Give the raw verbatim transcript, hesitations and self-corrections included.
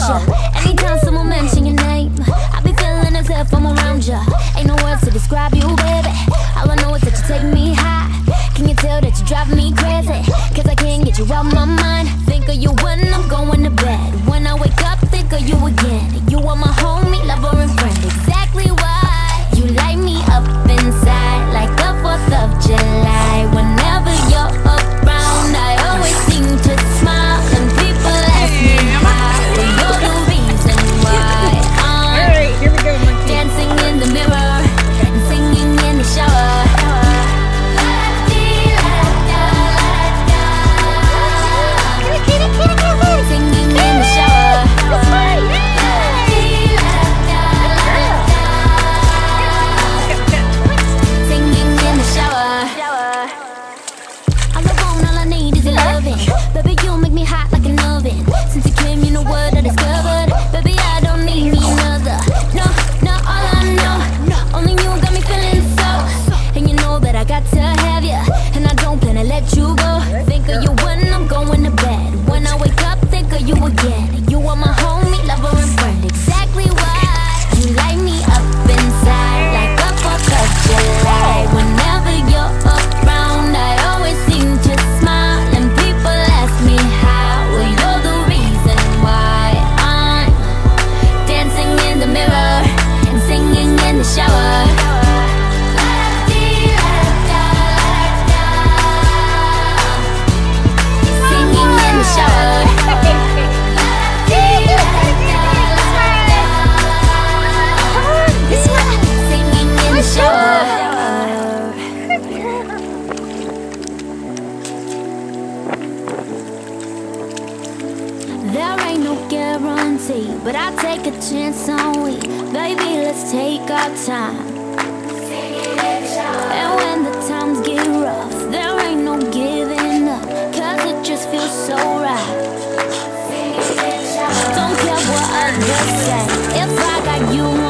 ya. Anytime someone mention your name, I be feeling as if I'm around ya. Ain't no words to describe you, baby. All I know is that you take me high. Can you tell that you drive me crazy? Cause I can't get you out my mind. Think of you when I'm going to bed. When I wake up, think of you again. You are my homie, lover and friend. Exactly why you light me up inside like the fourth of July. Whenever you're around, I always seem to smile. And people ask me how. Well, you're the reason why I'm Alright, here we go, monkey. dancing in the mirror and singing in the shower. Singing in the shower. Singing in the shower. All I want, all I need is your loving. Baby, you make me hot like an oven. Since you came, you know what I discovered. Baby, I don't need me another. No, no, all I know, only you got me feeling so. And you know that I got to have you, and I don't plan to let you go. Think of you when I'm going to bed. When I wake up, think of you again. You are my homie, lover and friend. Exactly why you light me up inside like the fourth of July. Whenever you're around, I always seem to smile. And people ask me how. Well, you're the reason why I'm dancing in the mirror and singing in the shower. Singing in the shower. Singing in the shower. There ain't no guarantee, but I take a chance on we. Baby, let's take our time. And when the times get rough, there ain't no giving up, cause it just feels so right. Don't care what others say, if I got you